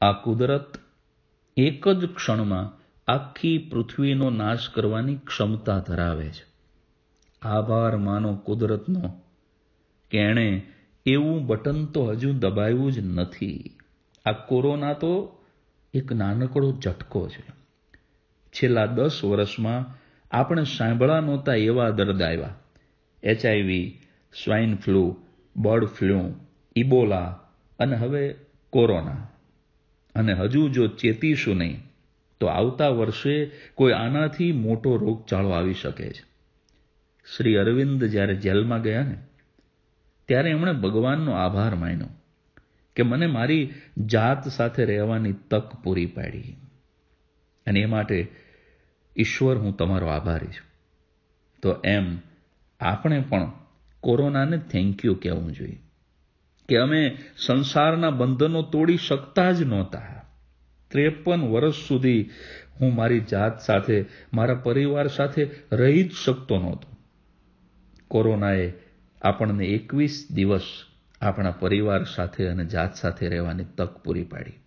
આ કુદરત એક જ ક્ષણમાં આખી પૃથ્વીનો નાશ કરવાની ક્ષમતા ધરાવે છે. આભાર માનો કુદરતનો કે એણે એવું બટન તો હજુ દબાવ્યું જ નથી. આ કોરોના તો એક નાનકડો ઝટકો છે. છેલ્લા 10 વર્ષમાં આપણે સાંભળ્યા નહોતા એવા દર્દ આવ્યા. HIV, swine flu, bird flu, Ebola અને હવે કોરોના. અને હજુ જો ચેતીશું નહીં તો આવતા વર્ષે કોઈ આનાથી મોટો રોગચાળો આવી શકે છે. શ્રી અરવિંદ જ્યારે જેલમાં ગયા ને ત્યારે એમણે ભગવાનનો આભાર માન્યો કે મને મારી જાત સાથે રહેવાની તક પૂરી પાડી, અને એ માટે ઈશ્વર હું તમારો આભારી છું. તો એમ આપણે પણ કોરોનાને થેન્ક યુ કહેવું જોઈએ કે અમે સંસારના બંધનો તોડી શકતા જ નહોતા. 53 વર્ષ સુધી હું મારી જાત સાથે, મારા પરિવાર સાથે રહી જ શકતો નહોતો. કોરોનાએ આપણને 21 દિવસ આપણા પરિવાર સાથે અને જાત સાથે રહેવાની તક પૂરી પાડી.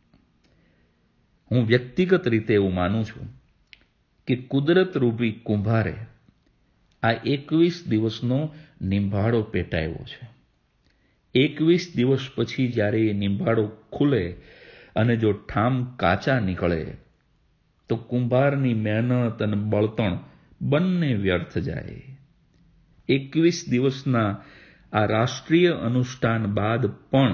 હું વ્યક્તિગત રીતે એવું માનું છું કે કુદરત રૂપી કુંભારે આ 21 દિવસનો નિંભાળો પેટાવ્યો છે. 21 દિવસ પછી જ્યારે એ નિંભાળો ખુલે અને જો ઠામ કાચા નીકળે તો કુંભારની મહેનત અને બળતણ બંને વ્યર્થ જાય. 21 દિવસના આ રાષ્ટ્રીય અનુષ્ઠાન બાદ પણ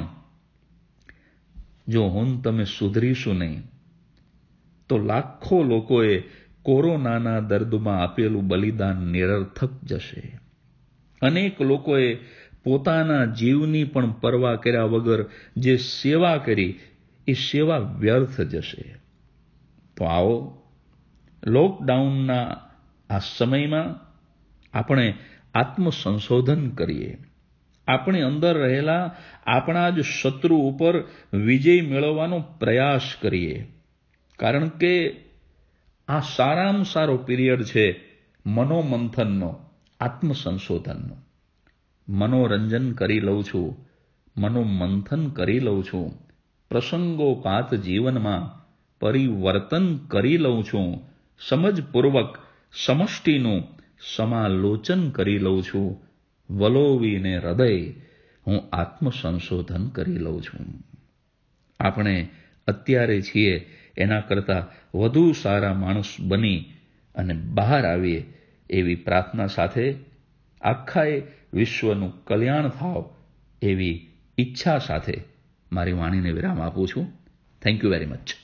જો તમે સુધરીશું નહીં તો લાખો લોકોએ કોરોનાના દર્દમાં આપેલું બલિદાન નિરર્થક જશે. અનેક લોકોએ પોતાના જીવની પણ પરવા કર્યા વગર જે સેવા કરી એ સેવા વ્યર્થ જશે. તો આવો લોકડાઉનના આ સમયમાં આપણે આત્મસંશોધન કરીએ. આપણી અંદર રહેલા આપણા જ શત્રુ ઉપર વિજય મેળવવાનો પ્રયાસ કરીએ. કારણ કે આ સારામાં સારો પિરિયડ છે મનોમંથનનો, આત્મસંશોધનનો. મનોરંજન કરી લઉં છું, મનોમંથન કરી લઉં છું, પ્રસંગોપાત જીવનમાં પરિવર્તન કરી લઉં છું, સમજપૂર્વક સમષ્ટિનું સમાલોચન કરી લઉં છું, વલોવીને હૃદય હું આત્મસંશોધન કરી લઉં છું. આપણે અત્યારે છીએ એના કરતાં વધુ સારા માણસ બની અને બહાર આવીએ એવી પ્રાર્થના સાથે આખાએ વિશ્વનું કલ્યાણ થાવ એવી ઈચ્છા સાથે મારી વાણીને વિરામ આપું છું. Thank you very much.